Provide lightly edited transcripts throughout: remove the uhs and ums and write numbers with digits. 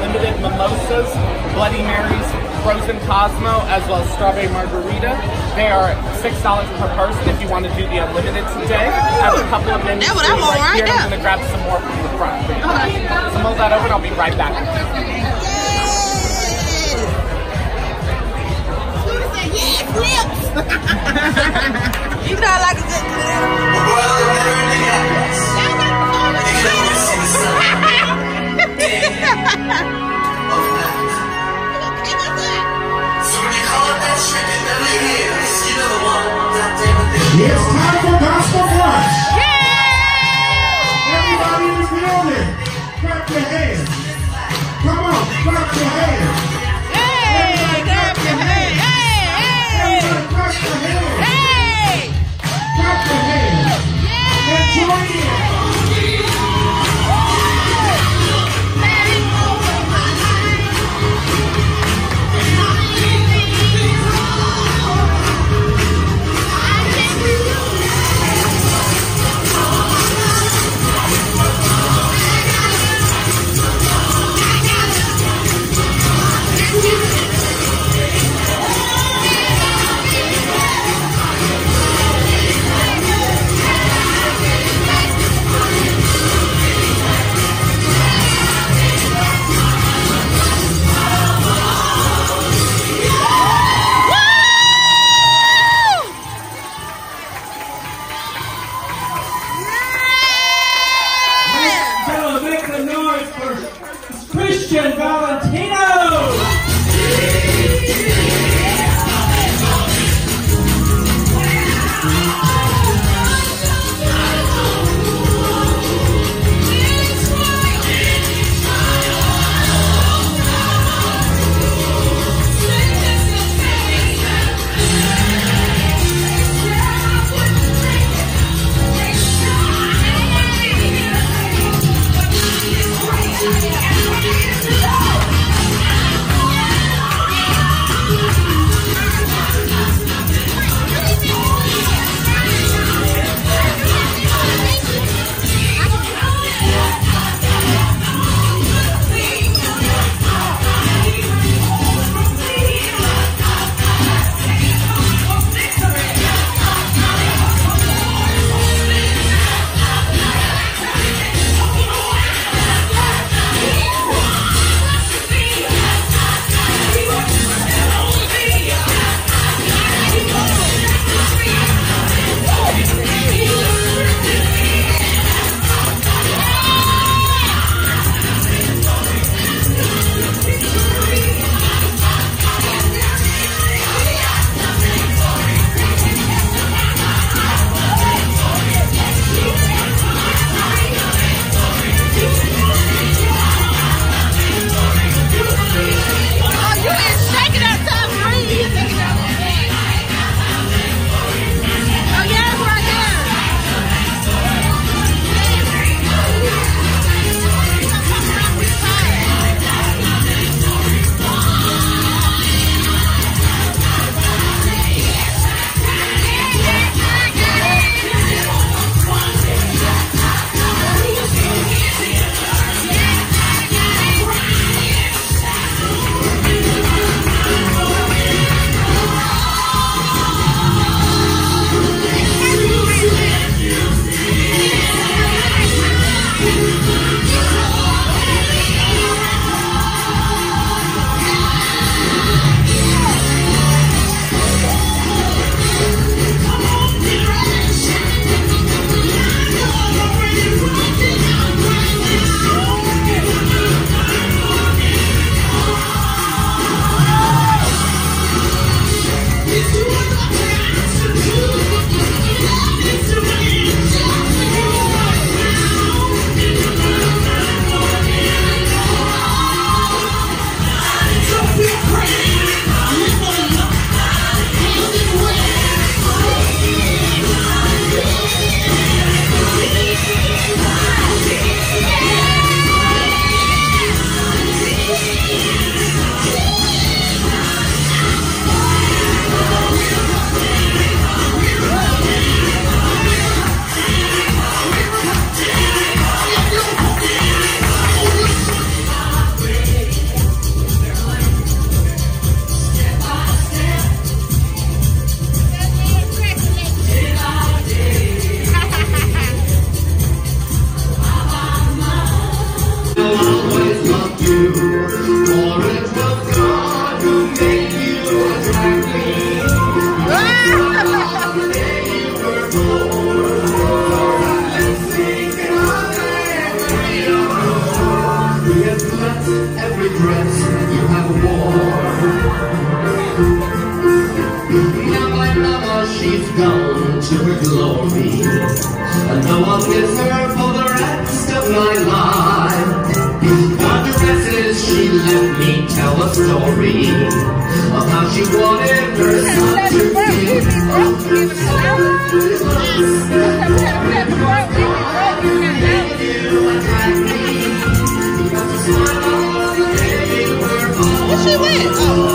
unlimited mimosas, Bloody Marys, frozen Cosmo, as well as strawberry margarita. They are $6 per person if you want to do the unlimited today. I have a couple of menus right here. I'm going to grab some more from the front. So mull that over and I'll be right back. Yeah, flips! You know I like a good It's time for Gospel Brunch. Everybody in the building, clap your hands. Come on, clap your hands. Hey, clap your hands. Everybody clap your hands. Hey! Clap your hands. And join in. Christian Valentino! Yeah! For it was God who made you attract me. The day you were born. Let's sing it on every hour. We have left every dress you have worn. Now my mama, she's gone to her glory, and no one gets her for the rest of my life. What dresses she let me tell a story of how she wanted her son to be. Where she went?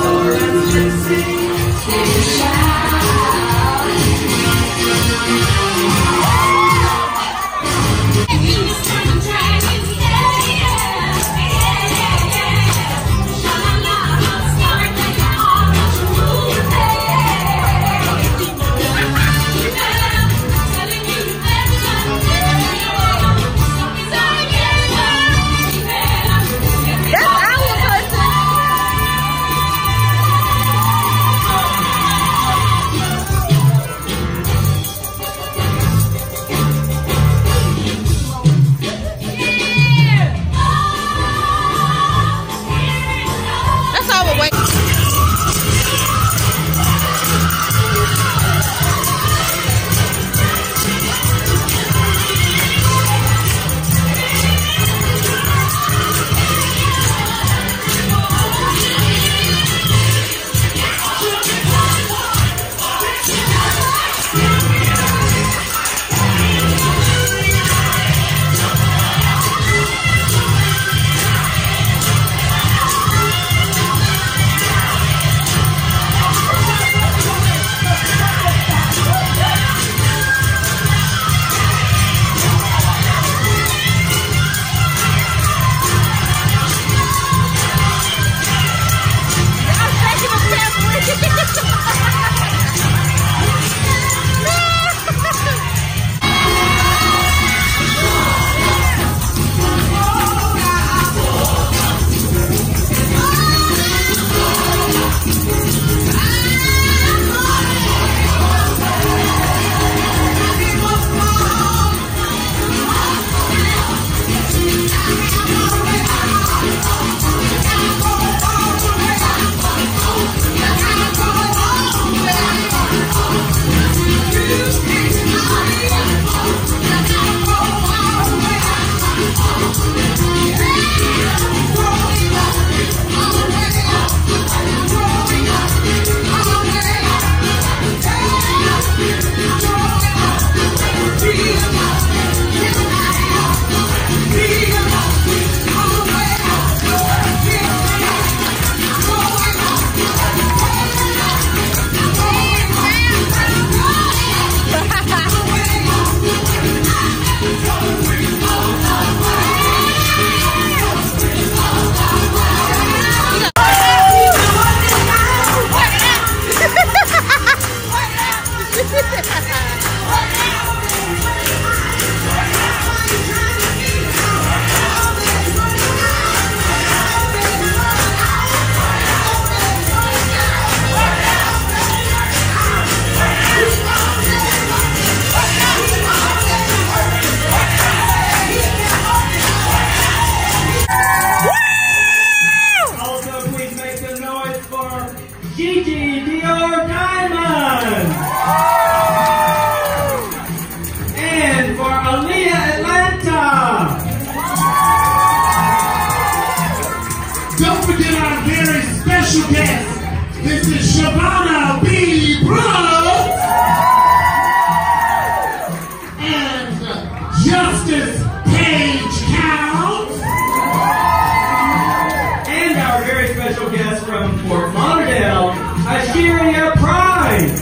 This is Shabana B. Brooks and Justice Paige Counts. And our very special guest from Fort Lauderdale, Asheria Pride.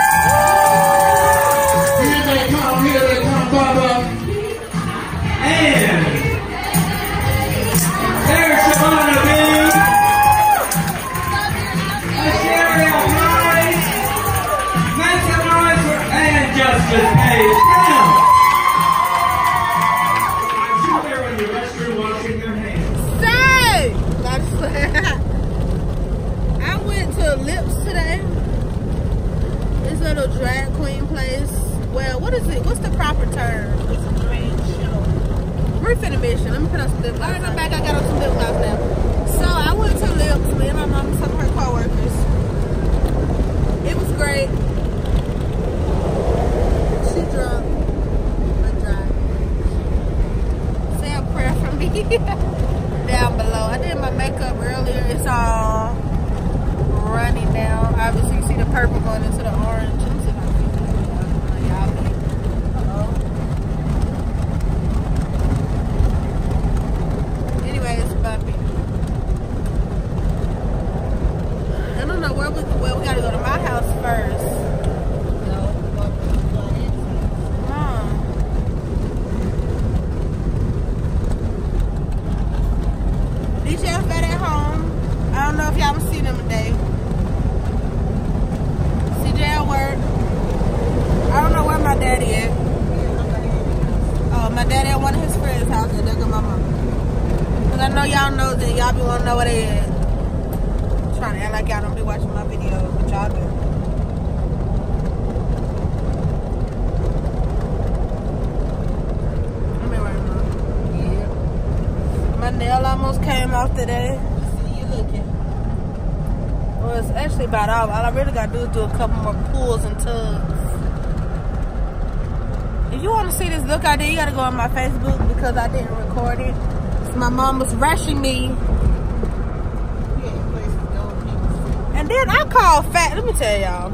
Here they come, Bubba. And there's Shabana B. Asheria Pride. Make some noise for I went to Lips today. This little drag queen place. Well, what is it? What's the proper term? It's a drag show. We're finna mission. Let me put on some lip gloss. In the back, I got on some lip gloss now. So I went to Lips. Me and my mom and some of her co-workers. It was great. She drunk. But dry. Say a prayer for me. Down below. I did my makeup earlier. It's all running now. Obviously, you see the purple going into the orange. Let me see if I can get that. Y'all be. Anyway, it's bumpy. I don't know where we gotta go to my house first. DJ Fat at home. I don't know if y'all will see them today. CJ at work. I don't know where my daddy is. Oh, my daddy at one of his friends' house, and there go my mama. Cause I know y'all know that y'all be wanna know where they at. Trying to act like y'all don't be watching my videos, but y'all do. My nail almost came off today. See you looking. Well, it's actually about off. All I really gotta do is do a couple more pulls and tugs. If you want to see this look I did, you gotta go on my Facebook because I didn't record it. So my mom was rushing me. And then I called Fat. Let me tell y'all.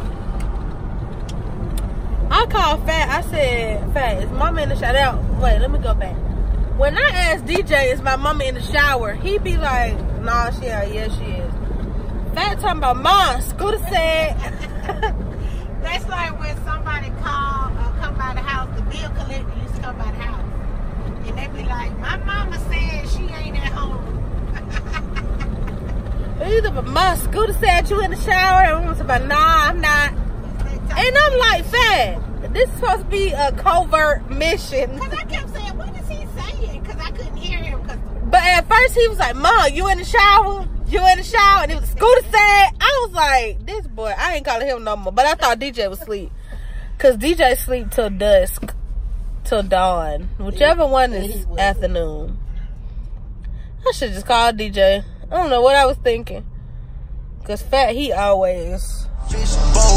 I called Fat. I said, Fat, is mama in the shower? Wait, let me go back. When I asked DJ, is my mama in the shower? He be like, nah, yes, she is. Fat talking about, Mom, Scooter said. That's like when somebody call or come by the house, the bill collector used to come by the house. And they be like, my mama said she ain't at home. Either but Mom, Scooter said you in the shower. And we was about, nah, I'm not. And I'm like, Fat, this is supposed to be a covert mission. Because I kept saying, what is he saying? Because I couldn't hear him. But at first he was like, Mom, you in the shower? You in the shower? And it was Scooter said. I was like, this boy, I ain't calling him no more. But I thought DJ was asleep. Because DJ sleep till dusk. Till dawn. Whichever one is afternoon. I should just call DJ. I don't know what I was thinking. Because Fat, he always...